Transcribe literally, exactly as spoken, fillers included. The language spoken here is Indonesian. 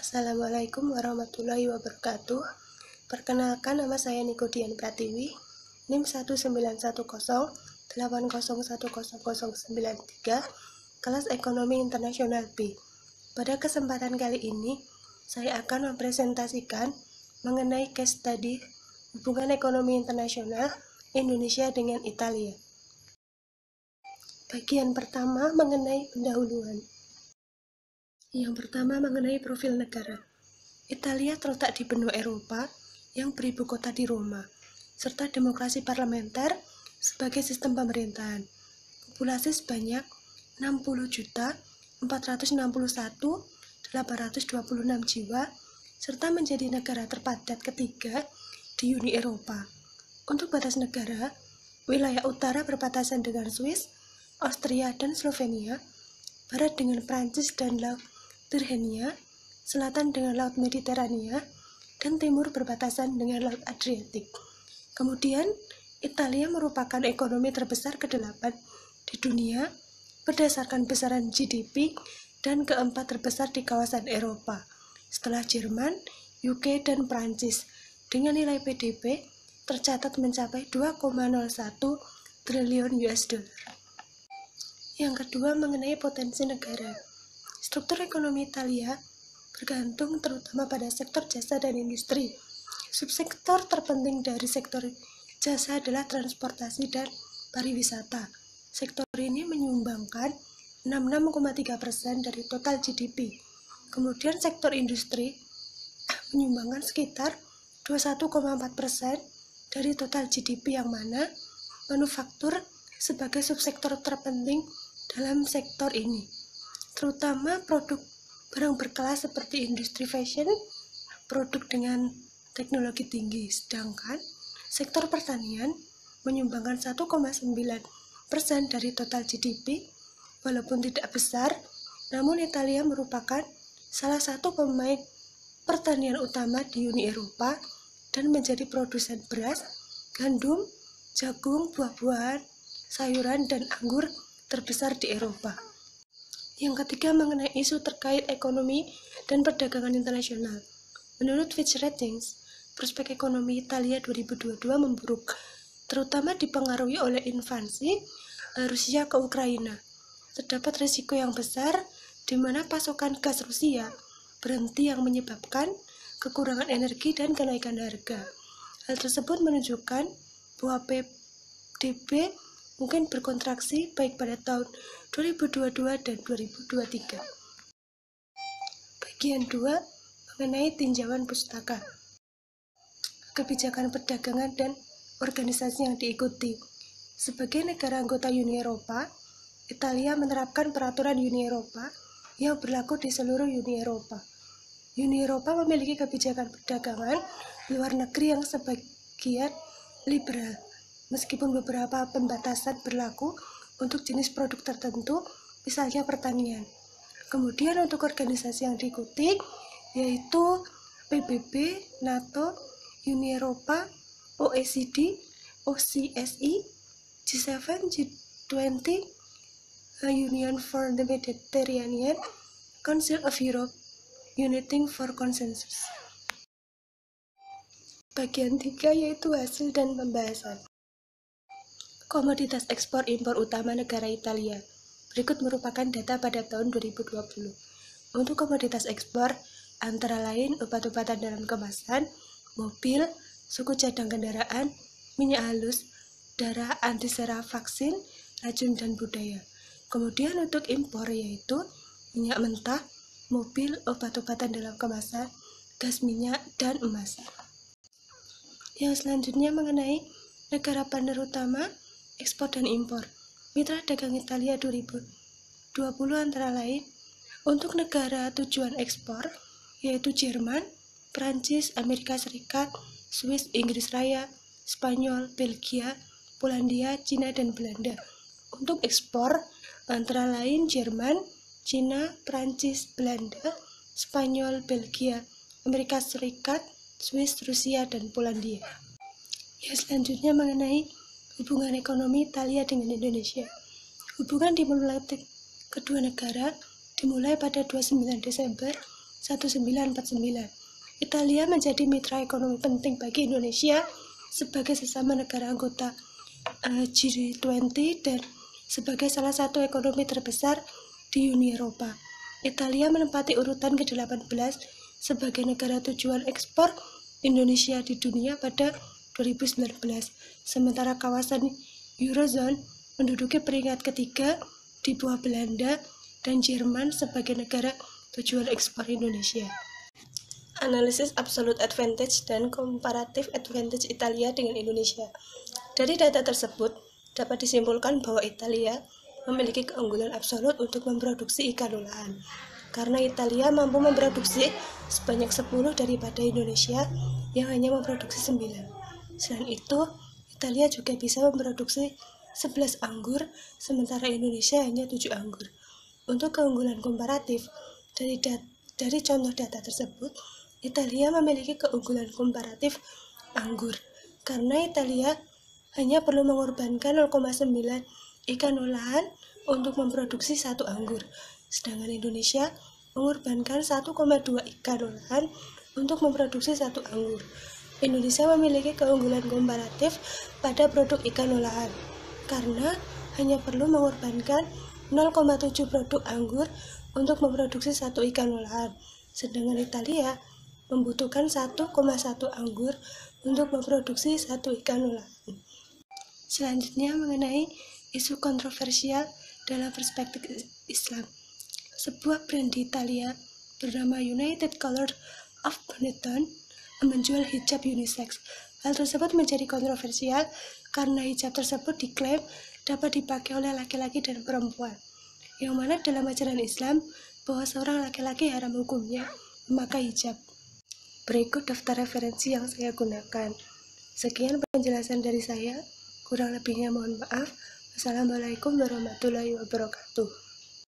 Assalamualaikum warahmatullahi wabarakatuh. Perkenalkan, nama saya Niko Dian Pratiwi, NIM satu sembilan satu nol delapan nol satu nol nol sembilan tiga, kelas Ekonomi Internasional B. Pada kesempatan kali ini, saya akan mempresentasikan mengenai case study hubungan ekonomi internasional Indonesia dengan Italia. Bagian pertama mengenai pendahuluan. Yang pertama mengenai profil negara. Italia terletak di benua Eropa yang beribu kota di Roma, serta demokrasi parlementer sebagai sistem pemerintahan. Populasi sebanyak enam puluh juta empat ratus enam puluh satu ribu delapan ratus dua puluh enam jiwa, serta menjadi negara terpadat ketiga di Uni Eropa. Untuk batas negara, wilayah utara berbatasan dengan Swiss, Austria, dan Slovenia, barat dengan Prancis dan Laut Tyrrhenia, selatan dengan Laut Mediterania, dan timur berbatasan dengan Laut Adriatik. Kemudian, Italia merupakan ekonomi terbesar kedelapan di dunia berdasarkan besaran G D P dan keempat terbesar di kawasan Eropa, setelah Jerman, U K, dan Prancis, dengan nilai P D B tercatat mencapai dua koma nol satu triliun U S dollar. Yang kedua mengenai potensi negara. Struktur ekonomi Italia bergantung terutama pada sektor jasa dan industri. Subsektor terpenting dari sektor jasa adalah transportasi dan pariwisata. Sektor ini menyumbangkan enam puluh enam koma tiga persen dari total G D P. Kemudian sektor industri menyumbangkan sekitar dua puluh satu koma empat persen dari total G D P, yang mana manufaktur sebagai subsektor terpenting dalam sektor ini, terutama produk barang berkelas seperti industri fashion, produk dengan teknologi tinggi. Sedangkan sektor pertanian menyumbangkan satu koma sembilan persen dari total G D P. Walaupun tidak besar, namun Italia merupakan salah satu pemain pertanian utama di Uni Eropa dan menjadi produsen beras, gandum, jagung, buah-buahan, sayuran, dan anggur terbesar di Eropa. Yang ketiga mengenai isu terkait ekonomi dan perdagangan internasional. Menurut Fitch Ratings, prospek ekonomi Italia dua ribu dua puluh dua memburuk, terutama dipengaruhi oleh invasi Rusia ke Ukraina. Terdapat risiko yang besar di mana pasokan gas Rusia berhenti, yang menyebabkan kekurangan energi dan kenaikan harga. Hal tersebut menunjukkan bahwa P D B mungkin berkontraksi baik pada tahun dua ribu dua puluh dua dan dua ribu dua puluh tiga. Bagian dua mengenai tinjauan pustaka. Kebijakan perdagangan dan organisasi yang diikuti. Sebagai negara anggota Uni Eropa, Italia menerapkan peraturan Uni Eropa yang berlaku di seluruh Uni Eropa. Uni Eropa memiliki kebijakan perdagangan luar negeri yang sebagian liberal, meskipun beberapa pembatasan berlaku untuk jenis produk tertentu, misalnya pertanian. Kemudian untuk organisasi yang diikuti, yaitu P B B, NATO, Uni Eropa, O E C D, O C S I, G tujuh, G dua puluh, Union for the Mediterranean, Council of Europe, Uniting for Consensus. Bagian tiga yaitu hasil dan pembahasan. Komoditas ekspor impor utama negara Italia. Berikut merupakan data pada tahun dua ribu dua puluh. Untuk komoditas ekspor, antara lain obat-obatan dalam kemasan, mobil, suku cadang kendaraan, minyak halus, darah, antisera, vaksin, racun, dan budaya. Kemudian untuk impor yaitu minyak mentah, mobil, obat-obatan dalam kemasan, gas minyak, dan emas. Yang selanjutnya mengenai negara partner utama ekspor dan impor. Mitra dagang Italia dua ribu dua puluh antara lain untuk negara tujuan ekspor yaitu Jerman, Prancis, Amerika Serikat, Swiss, Inggris Raya, Spanyol, Belgia, Polandia, Cina, dan Belanda. Untuk ekspor antara lain Jerman, Cina, Prancis, Belanda, Spanyol, Belgia, Amerika Serikat, Swiss, Rusia, dan Polandia. Yang selanjutnya mengenai hubungan ekonomi Italia dengan Indonesia. Hubungan diplomatik kedua negara dimulai pada dua puluh sembilan Desember seribu sembilan ratus empat puluh sembilan. Italia menjadi mitra ekonomi penting bagi Indonesia sebagai sesama negara anggota uh, G dua puluh dan sebagai salah satu ekonomi terbesar di Uni Eropa. Italia menempati urutan ke delapan belas sebagai negara tujuan ekspor Indonesia di dunia pada dua ribu sembilan belas, sementara kawasan Eurozone menduduki peringkat ketiga di bawah Belanda dan Jerman sebagai negara tujuan ekspor Indonesia. Analisis absolute advantage dan comparative advantage Italia dengan Indonesia. Dari data tersebut, dapat disimpulkan bahwa Italia memiliki keunggulan absolut untuk memproduksi ikan olahan, karena Italia mampu memproduksi sebanyak sepuluh daripada Indonesia yang hanya memproduksi sembilan. Selain itu, Italia juga bisa memproduksi sebelas anggur, sementara Indonesia hanya tujuh anggur. Untuk keunggulan komparatif, dari, dat- dari contoh data tersebut, Italia memiliki keunggulan komparatif anggur, karena Italia hanya perlu mengorbankan nol koma sembilan ikan olahan untuk memproduksi satu anggur, sedangkan Indonesia mengorbankan satu koma dua ikan olahan untuk memproduksi satu anggur. Indonesia memiliki keunggulan komparatif pada produk ikan olahan, karena hanya perlu mengorbankan nol koma tujuh produk anggur untuk memproduksi satu ikan olahan, sedangkan Italia membutuhkan satu koma satu anggur untuk memproduksi satu ikan olahan. Selanjutnya mengenai isu kontroversial dalam perspektif Islam. Sebuah brand di Italia bernama United Color of Benetton menjual hijab unisex. Hal tersebut menjadi kontroversial karena hijab tersebut diklaim dapat dipakai oleh laki-laki dan perempuan, yang mana dalam ajaran Islam bahwa seorang laki-laki haram hukumnya memakai hijab. Berikut daftar referensi yang saya gunakan. Sekian penjelasan dari saya, kurang lebihnya mohon maaf. Wassalamualaikum warahmatullahi wabarakatuh.